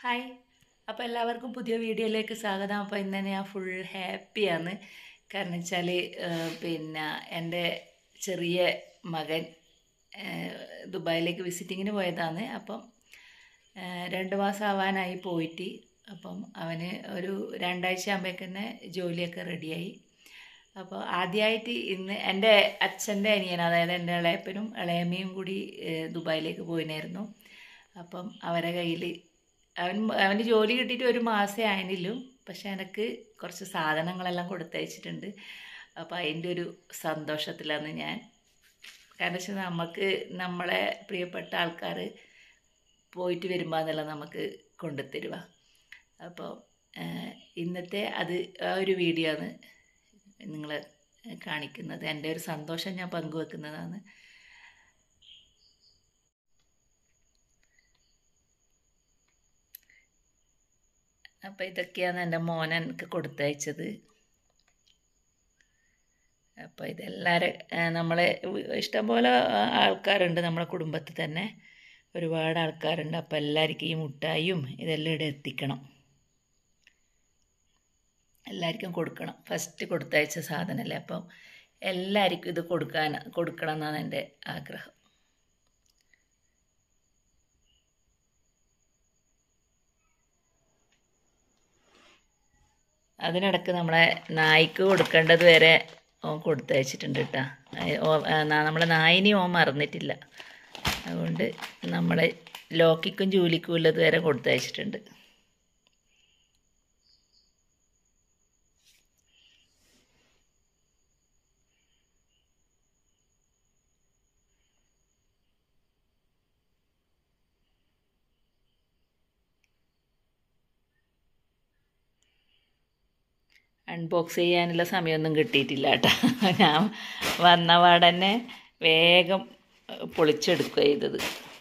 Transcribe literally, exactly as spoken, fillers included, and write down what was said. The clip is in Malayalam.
ഹായ്. അപ്പോൾ എല്ലാവർക്കും പുതിയ വീഡിയോയിലേക്ക് സ്വാഗതം. അപ്പോൾ ഇന്ന് ഞാൻ ഫുൾ ഹാപ്പിയാണ്. കാരണം വെച്ചാൽ പിന്നെ എൻ്റെ ചെറിയ മകൻ ദുബായിലേക്ക് വിസിറ്റിങ്ങിന് പോയതാണ്. അപ്പം രണ്ട് മാസം ആവാനായി പോയിട്ട്. അപ്പം അവന് ഒരു രണ്ടാഴ്ച ആകുമ്പോഴേക്ക് തന്നെ ജോലിയൊക്കെ റെഡിയായി. അപ്പോൾ ആദ്യമായിട്ട് ഇന്ന് എൻ്റെ അച്ഛൻ്റെ അനിയൻ, അതായത് എൻ്റെ ഇളയപ്പനും ഇളയമ്മയും കൂടി ദുബായിലേക്ക് പോയിനായിരുന്നു. അപ്പം അവരെ കയ്യിൽ അവൻ അവന് ജോലി കിട്ടിയിട്ട് ഒരു മാസമേ ആയിരുന്നില്ലു. പക്ഷെ എനിക്ക് കുറച്ച് സാധനങ്ങളെല്ലാം കൊടുത്തയച്ചിട്ടുണ്ട്. അപ്പോൾ അതിൻ്റെ ഒരു സന്തോഷത്തിലാണ് ഞാൻ. കാരണം വെച്ചാൽ നമുക്ക് നമ്മളെ പ്രിയപ്പെട്ട ആൾക്കാർ പോയിട്ട് വരുമ്പോൾ അതെല്ലാം നമുക്ക് കൊണ്ടുത്തരുക. അപ്പോൾ ഇന്നത്തെ അത് ആ ഒരു വീഡിയോ ആണ് നിങ്ങൾ കാണിക്കുന്നത്. എൻ്റെ ഒരു സന്തോഷം ഞാൻ പങ്കുവെക്കുന്നതാണ്. അപ്പോൾ ഇതൊക്കെയാണ് എൻ്റെ മോൻ എനിക്ക് കൊടുത്തയച്ചത്. അപ്പോൾ ഇതെല്ലാവരും നമ്മളെ ഇഷ്ടംപോലെ ആൾക്കാരുണ്ട്, നമ്മളെ കുടുംബത്തിൽ തന്നെ ഒരുപാട് ആൾക്കാരുണ്ട്. അപ്പോൾ എല്ലാവർക്കും ഈ മുട്ടായും ഇതെല്ലാം ഇവിടെ എത്തിക്കണം, എല്ലാവർക്കും കൊടുക്കണം. ഫസ്റ്റ് കൊടുത്തയച്ച സാധനമല്ലേ, അപ്പം എല്ലാവർക്കും ഇത് കൊടുക്കാൻ കൊടുക്കണം എന്നാണ് എൻ്റെ ആഗ്രഹം. അതിനിടക്ക് നമ്മളെ നായ്ക്ക് കൊടുക്കേണ്ടത് വരെ ഓൻ കൊടുത്തയച്ചിട്ടുണ്ട് കേട്ടോ. നമ്മളെ നായിനി ഓൻ മറന്നിട്ടില്ല. അതുകൊണ്ട് നമ്മളെ ലോക്കിക്കും ജൂലിക്കും ഉള്ളത് വരെ കൊടുത്തയച്ചിട്ടുണ്ട്. അൺബോക്സ് ചെയ്യാനുള്ള സമയമൊന്നും കിട്ടിയിട്ടില്ല കേട്ടോ. ഞാൻ വന്ന പാടന്നെ വേഗം പൊളിച്ചെടുക്കുക ചെയ്തത്.